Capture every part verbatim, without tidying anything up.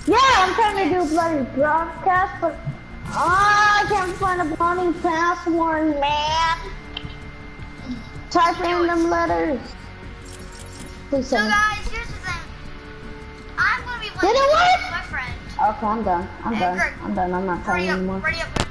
Yeah, I'm trying to do a bloody broadcast, but oh, I can't find a bloody password, man. Type in them letters. Please So send me. guys, here's the thing. I'm gonna be playing Did it work? with my friend. Okay, I'm done. I'm Hey, done. Greg, I'm done. I'm not playing ready up, anymore. ready up.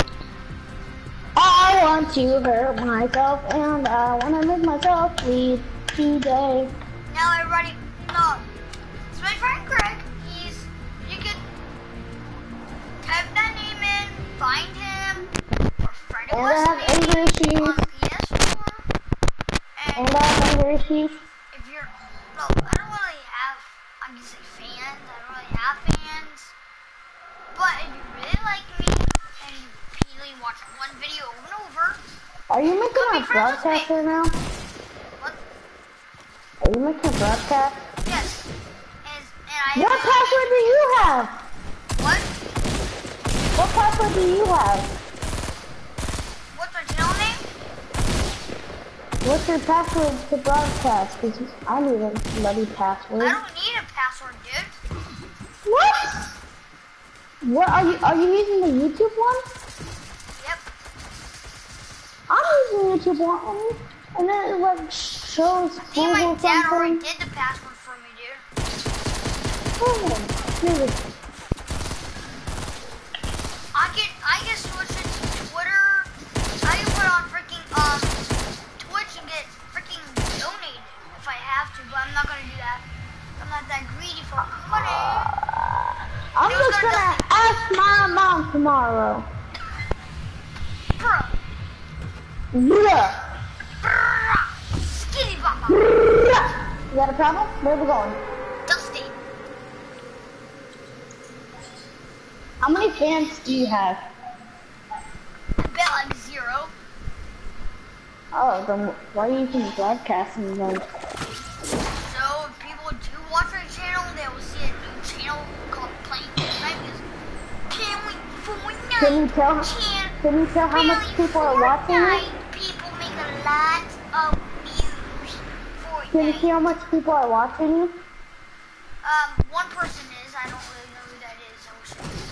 I want to hurt myself, and I want to make myself bleed today. Now everybody, no. It's my friend Greg. He's, you could type that name in, find him, or friend And I have anger issues. on P S four. And, And I have anger issues. if you're, well, I don't really have, I'm gonna say fans. I don't really have fans. But if you really like me, and you repeatedly watch one video over and over, Are you making Come be a friends with broadcast me. right now? what? Are you making a broadcast? Yes. And, and I What password do you have? What? What password do you have? What's my channel name? What's your password to broadcast? Because I need a bloody password. I don't need a password, dude. What? What are you? Are you using the YouTube one? Yep. I'm using the YouTube one, and then it like shows Me and my Google dad already something. did the password for me, dude. Oh, dude. I can I can switch it to Twitter. I can put on freaking um Twitch and get freaking donated if I have to, but I'm not gonna do that. I'm not that greedy for money. I'm It was just gonna gonna ask my mom tomorrow. Bro. Yeah. Skinny baba. Is that a problem? Where are we going? Dusty. How many fans do you have? I bet like zero. Oh, then why are you even broadcasting then? So if people do watch our channel, they will see a new channel called Playing Fortnite. Because can we Fortnite? Can you tell? Can Can you tell how much really people are watching it? Fortnite people make a lot of views. Fortnite. Can you see how much people are watching you? Um, one person is. I don't really know who that is. I wish I knew.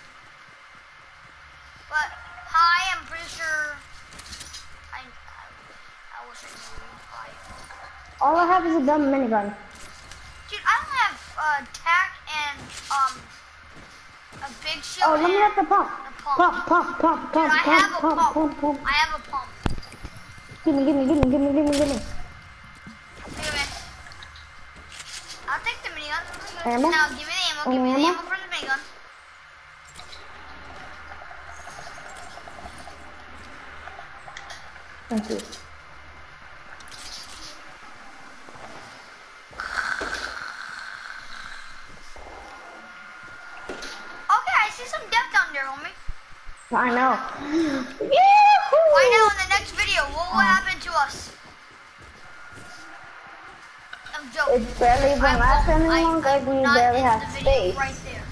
But hi, I'm pretty sure. I I, I wish I knew. Hi. All I have is a dumb minigun. Dude, I don't have uh, tack and um a big shield. Oh, let me and have the pump. a pump. Pump, pump, pump, Dude, pump, I pump, have a pump, pump. pump, pump. I have a pump. Gimme, gimme, gimme, gimme, gimme, gimme. Wait a minute. I'll take the minigun. Ammo? Now give me the ammo. Give me the Ammo? ammo from the minigun. Thank you. Okay, I see some depth down there, homie. I know. Find Yahoo! out in the next video what will happen to us. I'm joking. It's barely even I last won't- any I- longer I because will we not barely end have the video space. right there.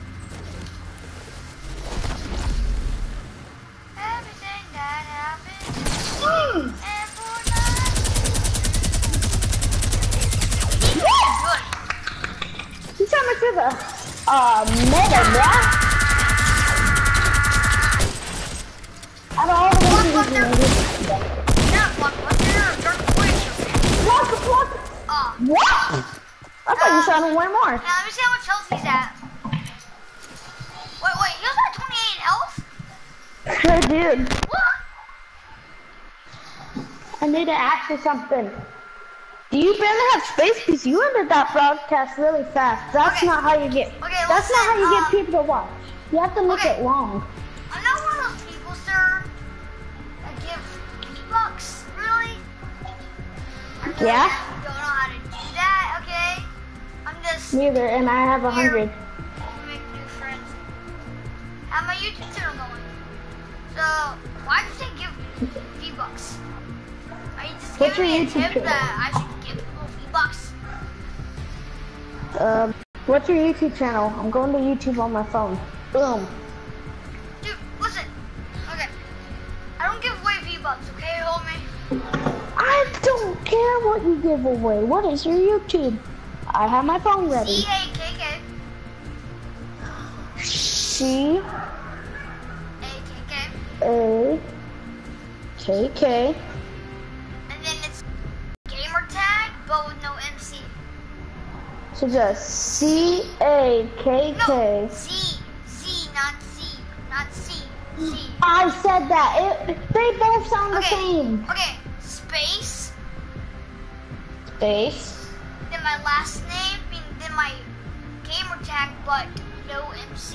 Everything that happened Mm. and for nothing. He's good. You saw much of a uh, meta, bruh. Out of all the Block, ones block, you there. can Not block, block, there. Dark witch. block, block. Ah. What? I thought you shot him way more. Now let me see how much health he's at. Wait, wait, he was at twenty-eight in health? I did. What? I need to ask you something. Do you barely have space? Because you ended that broadcast really fast. That's Okay. not how you get. Okay, that's not how you listen, get um, people to watch. You have to make okay. it long. I'm not one of those people, sir, that give V-Bucks, really? I really Yeah? don't know how to do that, okay? I'm just Neither, and I have a here hundred. to make new friends. Have my YouTube channel going. So, why'd you say give V-Bucks? Are you just What's giving your me a YouTube tip channel? that I should give people V-Bucks? Um, what's your YouTube channel? I'm going to YouTube on my phone. Boom. Dude, listen. Okay. I don't give away V-Bucks, okay, homie? I don't care what you give away. What is your YouTube? I have my phone ready. C A K K. C A K K. A K K. And then it's gamer tag, but with no M C. So just C A K K. No, Z, Z, not C, not C, Z. I said that. It, they both sound the Okay, same. okay, space, Space. then my last name, and then my gamer tag, but no M C.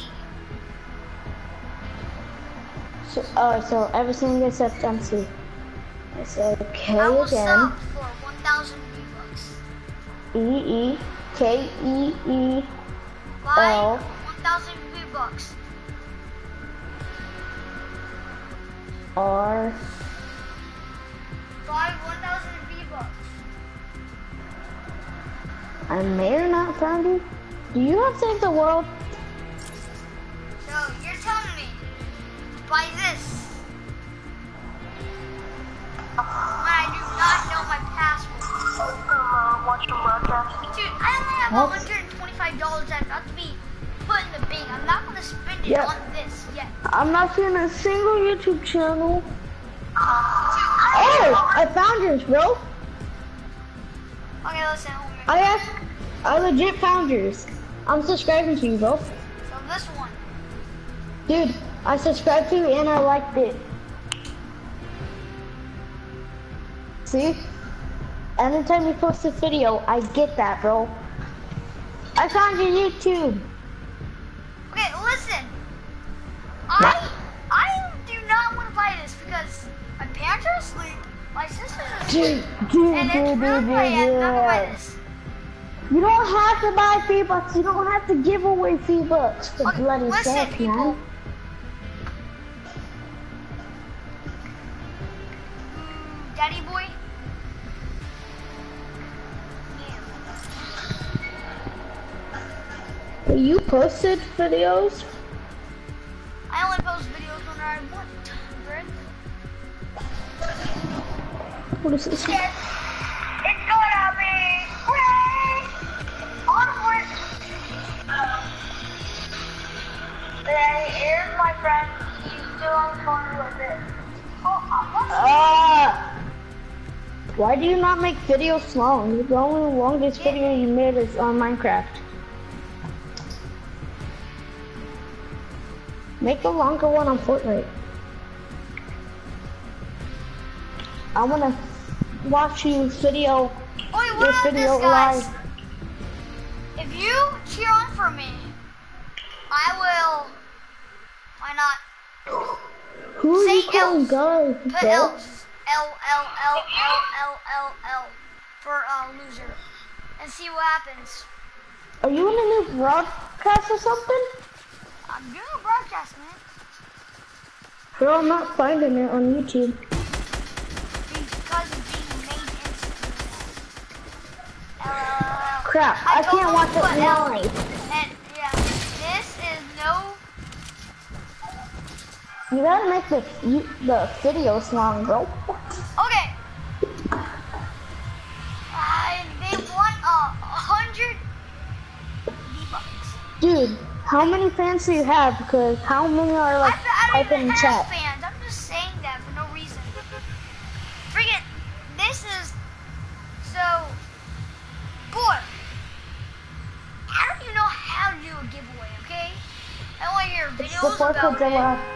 So, oh, so everything except M C. I said K I will again. sell for one thousand V-Bucks. E E K E E Buy L. one thousand V-Bucks. R. Buy one thousand V-Bucks. I may or not found you. Do you have Save the World? So you're telling me to buy this when I do not know my password. Dude, I only have What? one hundred twenty-five dollars that's got to be put in the bank. I'm not going to spend it Yep. on this yet. I'm not seeing a single YouTube channel. Oh, I found yours, bro. Okay, listen, homie. I asked, I legit found yours. I'm subscribing to you, bro. So this one. Dude, I subscribed to you and I liked it. See? Anytime you post a video, I get that, bro. I found your YouTube. Okay, listen. I I do not want to buy this because my parents are asleep, my sister's asleep, Dude, dude, and dude, it's dude, real dude, quiet. I'm not gonna buy yeah. this. You don't have to buy V-Bucks. You don't have to give away V-Bucks for Okay, bloody listen, sake, people. man. Mm, Daddy boy. Yeah. You posted videos? I only post videos when I want, Greg. What is this? Yes, it's gonna be great. Onward. Then here's my friend. She's still on the phone with it. Oh, Uh, why do you not make videos long? The only longest video you made is on Minecraft. Make a longer one on Fortnite. I wanna watch you video, Wait, what your about video this, guys? live. If you cheer on for me, I will. Why not? Who are Say you calling elf. guys, Put bro? elves. L L L L L L L for uh, loser, and see what happens. Are you in a new broadcast or something? I'm doing a broadcast, man. Bro, I'm not finding it on YouTube. Because it's being made instantly. L L L. Crap, I, told can't them watch to it put L. live. And yeah, this is no. You gotta make the you, the videos long, bro. Okay. Uh, they want a hundred V-Bucks. Dude, how many fans do you have? Because how many are like I, I don't typing even in have chat? fans. I'm just saying that for no reason. Freaking, this is so. Boy, I don't even know how to do a giveaway. Okay, I want to hear It's the videos fourth of about July. it.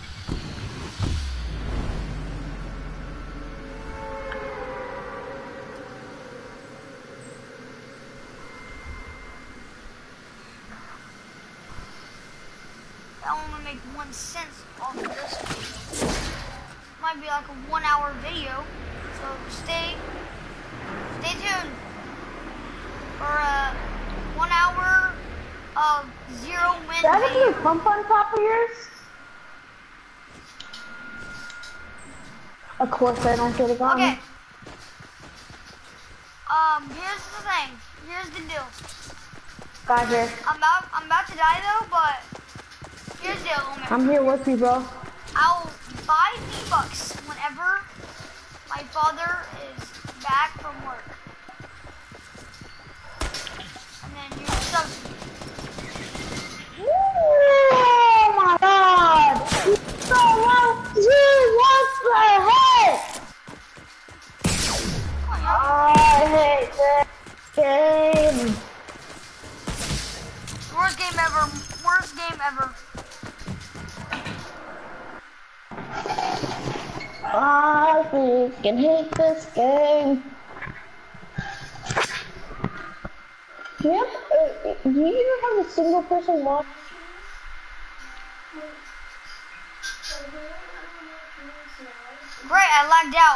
I only make one cent off of this. Might be like a one hour video. So stay stay tuned for a one hour of zero win That is video. a pump on top of yours? Of course I don't get it on. Okay. Um, here's the thing. Here's the deal. Got here. I'm about I'm about to die though, but here's the deal, homie. I'm here with you, bro. I'll buy V-Bucks whenever my father is back from work. And then you sub. Woo! game. Worst game ever. Worst game ever. I freaking hate this game. Do you, have, uh, do you even have a single person watch? Right, I lagged out.